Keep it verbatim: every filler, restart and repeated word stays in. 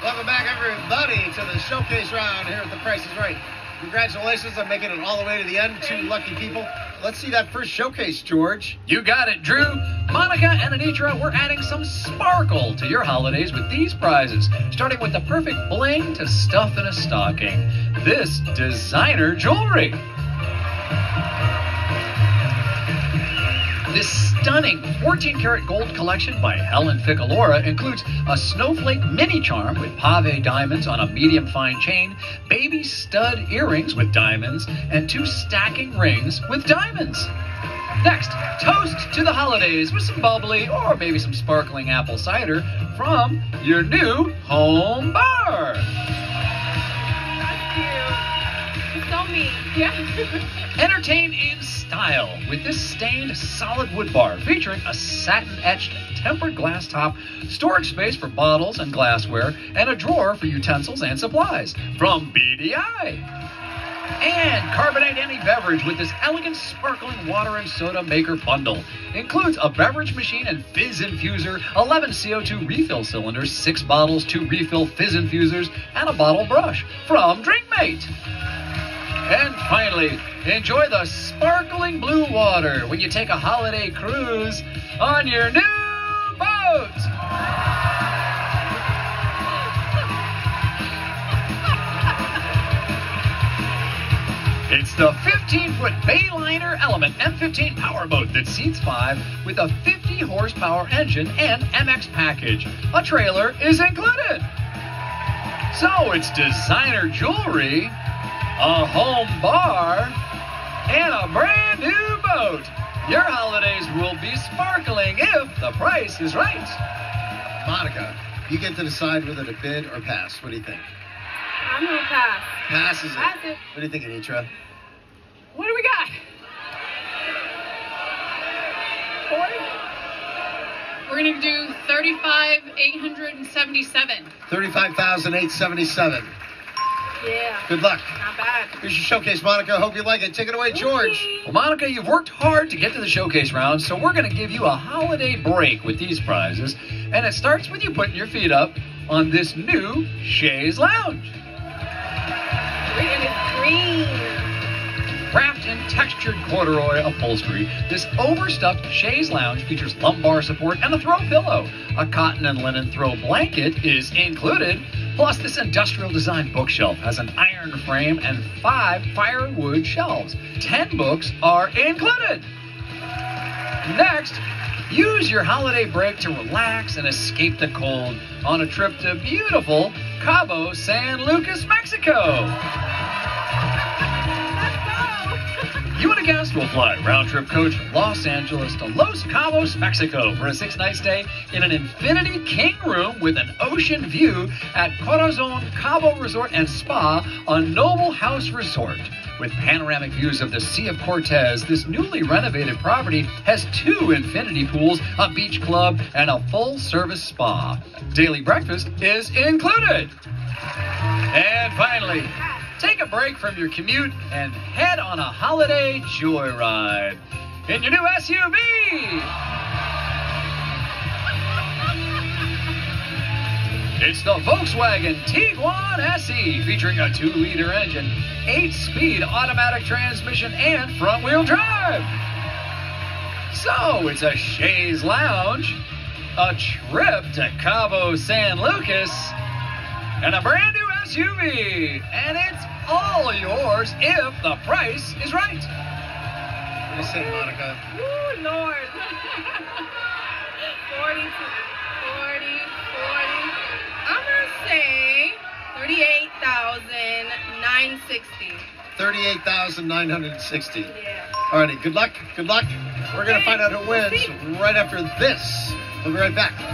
Welcome back, everybody, to the showcase round here at The Price is Right. Congratulations on making it all the way to the end. Two lucky people. Let's see that first showcase, George. You got it, Drew. Monica and Anitra, we're adding some sparkle to your holidays with these prizes, starting with the perfect bling to stuff in a stocking. This designer jewelry. This stunning fourteen karat gold collection by Helen Ficalora includes a snowflake mini charm with pave diamonds on a medium fine chain, baby stud earrings with diamonds, and two stacking rings with diamonds. Next, toast to the holidays with some bubbly or maybe some sparkling apple cider from your new home bar. That's cute. It's so me. Yeah. Entertain in style with this stained solid wood bar featuring a satin-etched tempered glass top, storage space for bottles and glassware, and a drawer for utensils and supplies from B D I. And carbonate any beverage with this elegant sparkling water and soda maker bundle. Includes a beverage machine and fizz infuser, eleven C O two refill cylinders, six bottles, two refill fizz infusers, and a bottle brush from DrinkMate. And finally, enjoy the sparkling blue water when you take a holiday cruise on your new boat. It's the fifteen foot Bayliner Element M fifteen powerboat that seats five with a fifty horsepower engine and M X package. A trailer is included. So it's designer jewelry, a home bar, and a brand new boat. Your holidays will be sparkling if the price is right. Monica, you get to decide whether to bid or pass. What do you think? I'm gonna pass. Pass is it? Pass it. What do you think, Anitra? What do we got? forty? We're gonna do thirty-five thousand eight hundred seventy-seven. thirty-five thousand eight hundred seventy-seven. Yeah. Good luck. Not bad. Here's your showcase, Monica. Hope you like it. Take it away, George. Well, Monica, you've worked hard to get to the showcase round, so we're going to give you a holiday break with these prizes. And it starts with you putting your feet up on this new Shays Lounge. Green is green. Wrapped in textured corduroy upholstery, this overstuffed Shays Lounge features lumbar support and a throw pillow. A cotton and linen throw blanket is included. Plus, this industrial design bookshelf has an iron frame and five firewood shelves. Ten books are included. Next, use your holiday break to relax and escape the cold on a trip to beautiful Cabo San Lucas, Mexico. You and a guest will fly round-trip coach from Los Angeles to Los Cabos, Mexico for a six-night stay in an Infinity King room with an ocean view at Corazon Cabo Resort and Spa, a Noble House Resort. With panoramic views of the Sea of Cortez, this newly renovated property has two infinity pools, a beach club, and a full-service spa. Daily breakfast is included. And finally, take a break from your commute and head on a holiday joyride in your new S U V. It's the Volkswagen Tiguan S E, featuring a two liter engine, eight speed automatic transmission, and front-wheel drive. So it's a Shays Lounge, a trip to Cabo San Lucas, and a brand new S U V. And it's all yours if the price is right. What do you say, Monica? Ooh, Lord. forty, forty, forty. I'm going to say thirty-eight thousand nine hundred sixty. thirty-eight thousand nine hundred sixty. Yeah. All righty, good luck. Good luck. We're going to find out who wins right after this. We'll be right back.